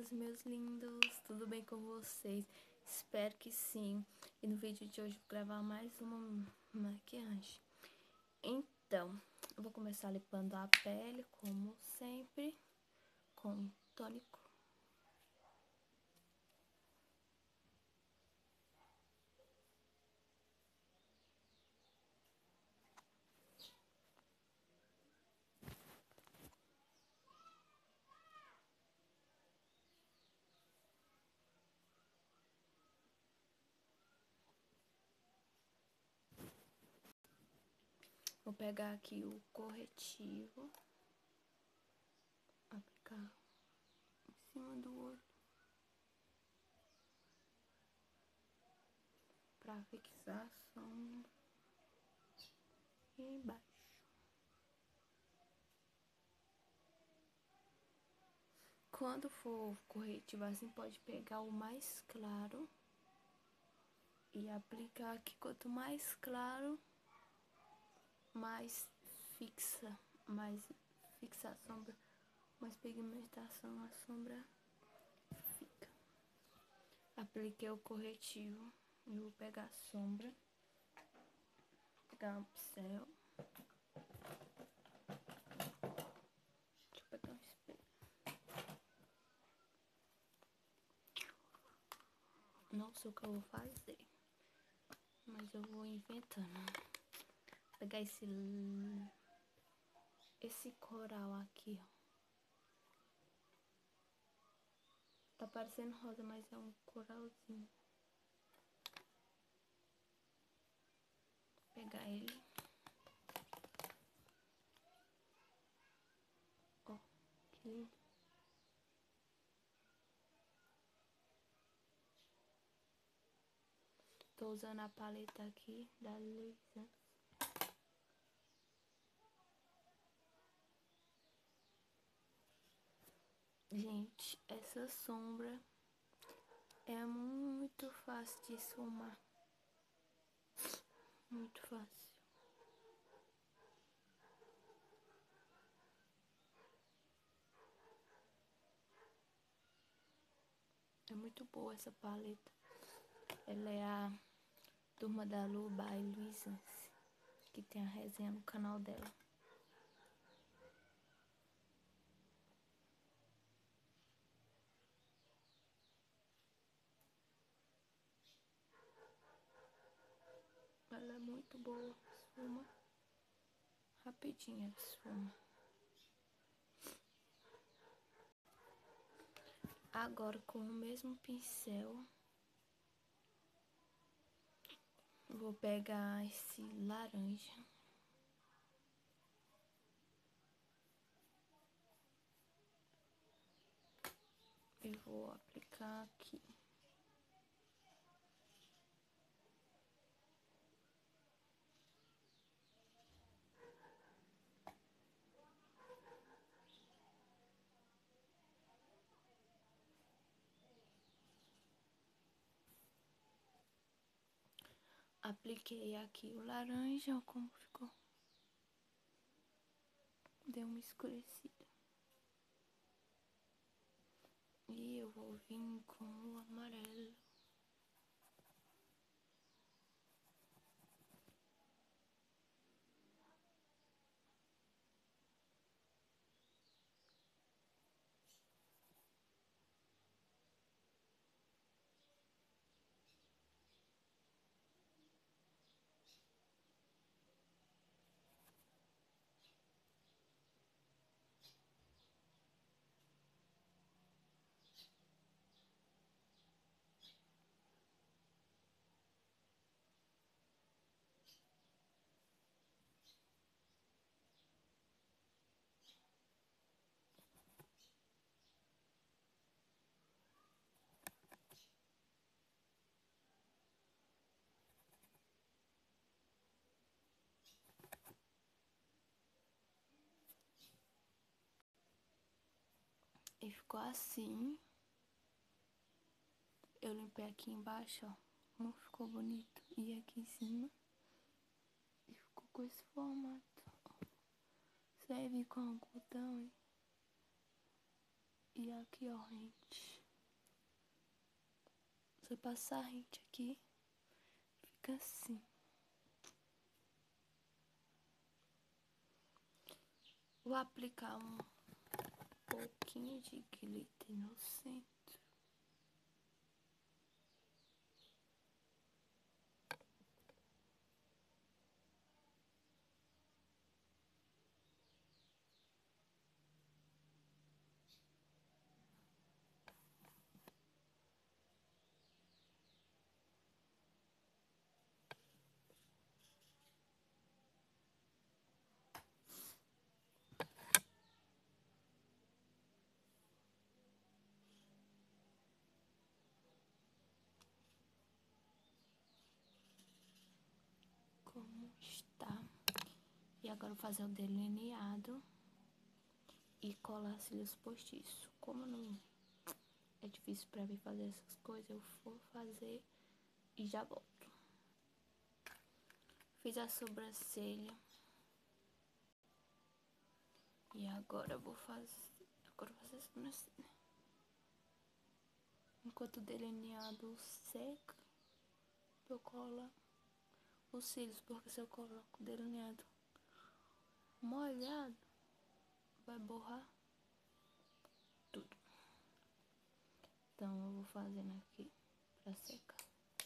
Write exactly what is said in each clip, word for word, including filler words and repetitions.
lindos, meus lindos, tudo bem com vocês? Espero que sim. E no vídeo de hoje vou gravar mais uma maquiagem. Então, eu vou começar limpando a pele, como sempre, com tônico. Vou pegar aqui o corretivo, aplicar em cima do olho, pra fixar a sombra e embaixo. Quando for corretivo assim, pode pegar o mais claro e aplicar aqui. Quanto mais claro, mais fixa, mais fixa a sombra, mais pigmentação a sombra fica. Apliquei o corretivo e vou pegar a sombra, pegar um pincel. Deixa eu pegar um espelho. Não sei o que eu vou fazer, mas eu vou inventando. Pegar esse esse coral aqui, ó. Tá parecendo rosa, mas é um coralzinho. Vou pegar ele. Ó, que lindo. Tô usando a paleta aqui da Luisa. Gente, essa sombra é muito fácil de esfumar. Muito fácil. É muito boa essa paleta. Ela é a Turma da Lu by Luisa, que tem a resenha no canal dela. Ela é muito boa, esfuma rapidinho, ela esfuma. Agora, com o mesmo pincel, vou pegar esse laranja e vou aplicar aqui. Apliquei aqui o laranja, ó, como ficou. Deu uma escurecida. E eu vou vir com o amarelo. E ficou assim. Eu limpei aqui embaixo, ó. Como ficou bonito. E aqui em cima. E ficou com esse formato. Serve com algodão. E aqui, ó, gente. Você passar a rente aqui, fica assim. Vou aplicar um pouquinho de glitter no centro. Como está? E agora eu vou fazer o delineado e colar cílios postiços. Como não é difícil pra mim fazer essas coisas, eu vou fazer e já volto. Fiz a sobrancelha. E agora eu vou fazer, agora eu vou fazer a sobrancelha. Enquanto o delineado seca, eu colo os cílios, porque se eu coloco o delineado molhado, vai borrar tudo. Então eu vou fazendo aqui pra secar.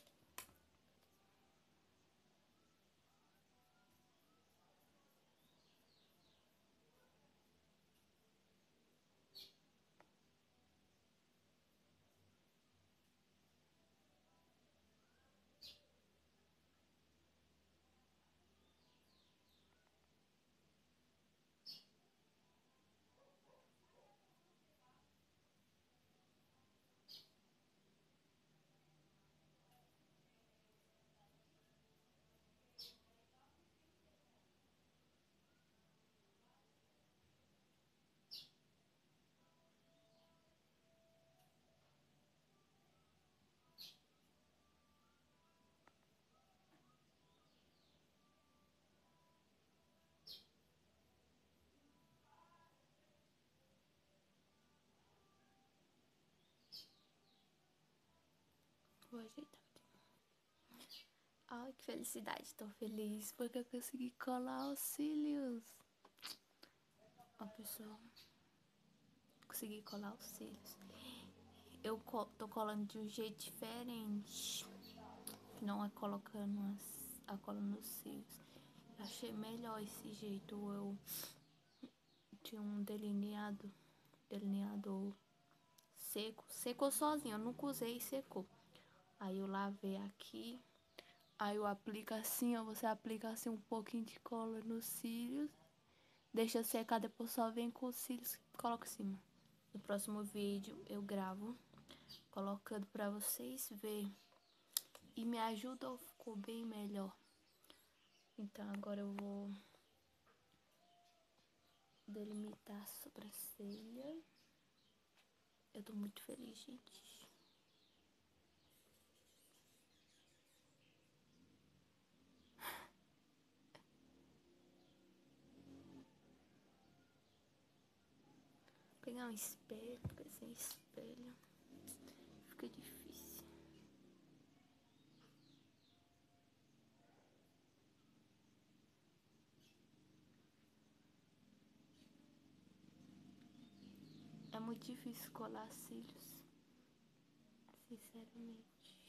Vou ajeitar aqui. Ai, que felicidade, tô feliz porque eu consegui colar os cílios. Ó, pessoal, consegui colar os cílios. Eu co tô colando de um jeito diferente, que não é colocando as, a cola nos cílios. Eu achei melhor esse jeito. Eu tinha um delineado, delineador seco, secou sozinho, eu nunca usei e secou. Aí eu lavei aqui, aí eu aplico assim, ó, você aplica assim um pouquinho de cola nos cílios, deixa secar, depois só vem com os cílios e coloca em cima. No próximo vídeo eu gravo colocando pra vocês verem e me ajuda, ficou bem melhor. Então agora eu vou delimitar a sobrancelha. Eu tô muito feliz, gente. Pegar um espelho, porque sem espelho fica difícil. É muito difícil colar cílios, sinceramente.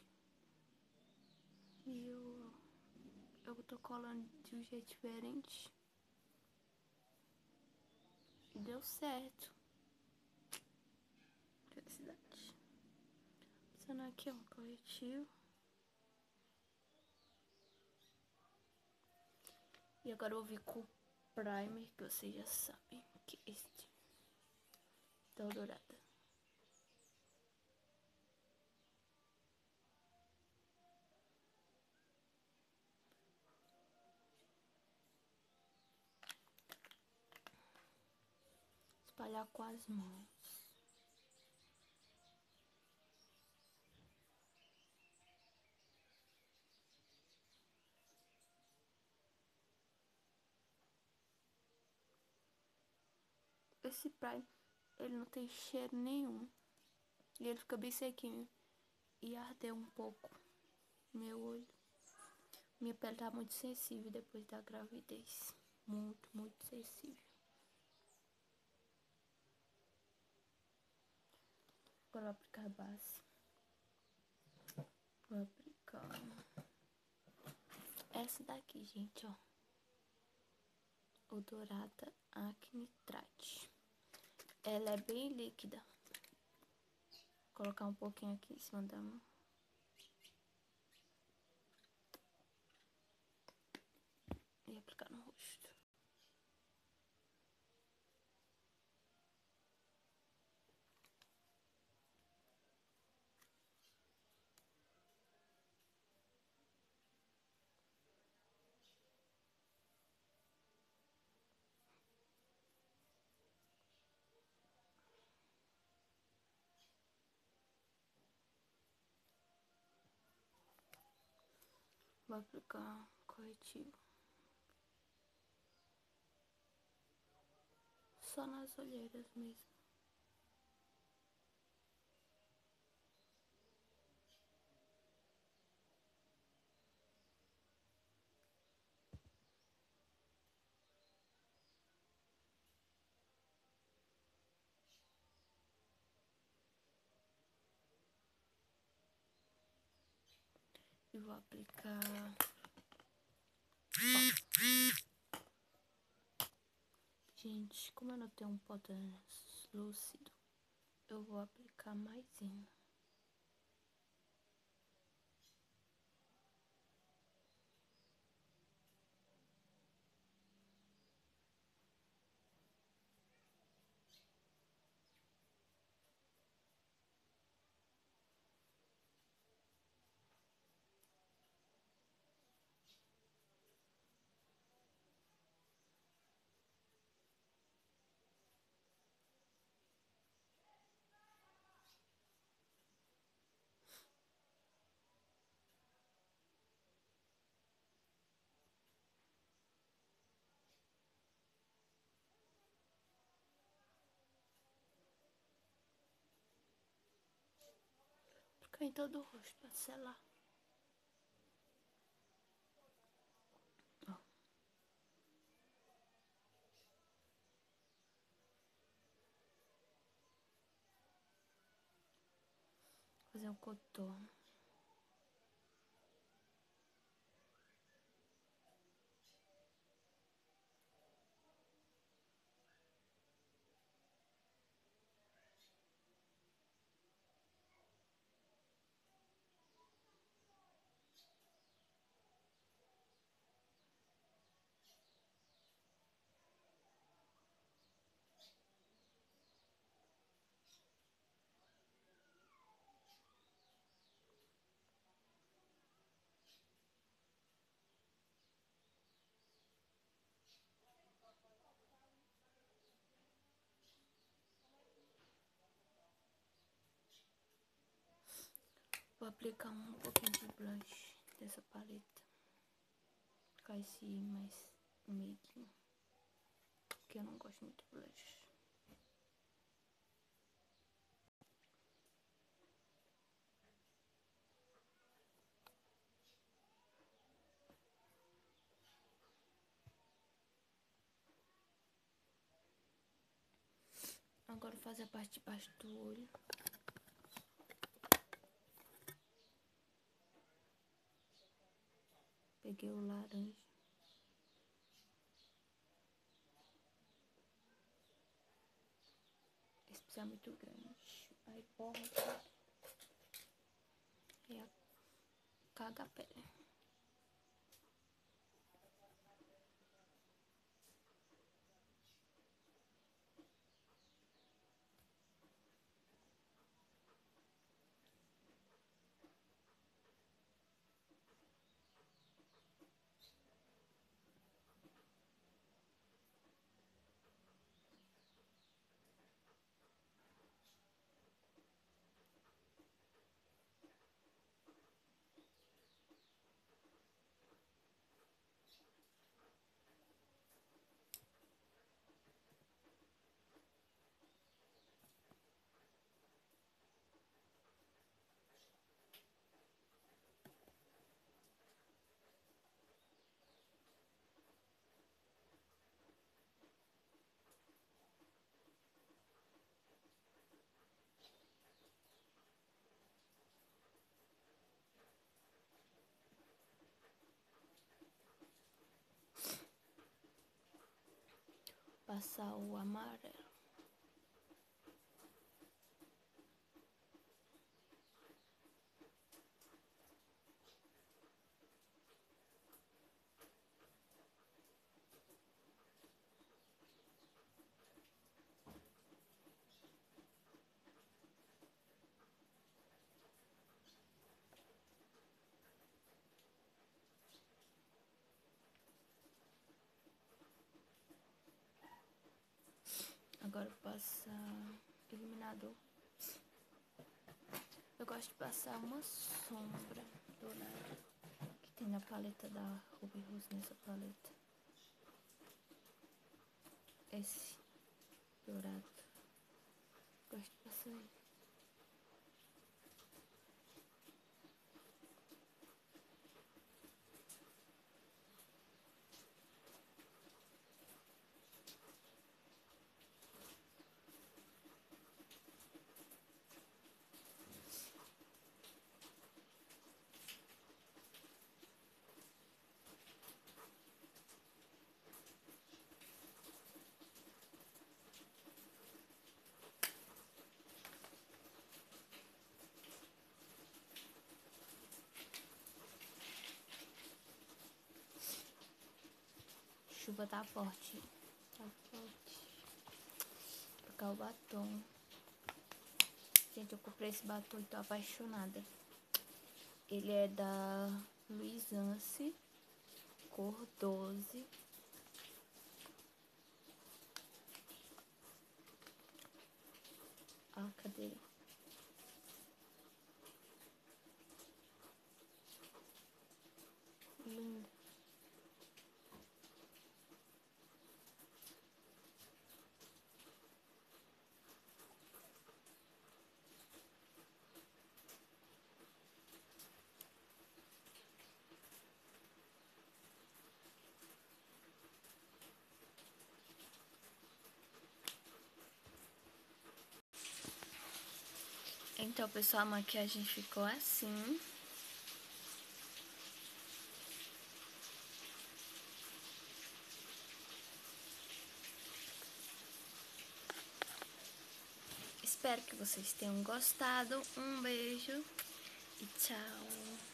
E eu, eu tô colando de um jeito diferente. E deu certo. Felicidade. Passando aqui, ó, um corretivo. E agora eu vou vir com o primer, que vocês já sabem que é este. Tá dourada. Espalhar com as mãos. Esse primer, ele não tem cheiro nenhum. E ele fica bem sequinho. e ardeu um pouco meu olho. Minha pele tá muito sensível depois da gravidez. Muito, muito sensível. Agora vou aplicar a base. Vou aplicar essa daqui, gente, ó. Odorata Acnitrate. Ela é bem líquida. Vou colocar um pouquinho aqui em cima da mão. E aplicar no rosto. Vou aplicar corretivo só nas olheiras mesmo. E vou aplicar... Ó. Gente, como eu não tenho um pó translúcido, eu vou aplicar maisinho. Aplicar em todo o rosto pra selar. Ó. Fazer um contorno. Vou aplicar um pouquinho de blush dessa paleta. Ficar esse mais meiguinho. Porque eu não gosto muito de blush. Agora vou fazer a parte de baixo do olho. Peguei o laranja. Esse pincel é muito grande. Aí borra tudo. E caga a pele. passar o amarelo. Agora passar iluminador. Eu gosto de passar uma sombra dourada que tem na paleta da Ruby Rose, nessa paleta. Esse dourado. Gosto de passar ele. Chuva tá forte. Tá forte. Vou trocar o batom. Gente, eu comprei esse batom e tô apaixonada. Ele é da Luisance, cor doze. Ah, cadê? Lindo. Então, pessoal, a maquiagem ficou assim. Espero que vocês tenham gostado. Um beijo e tchau!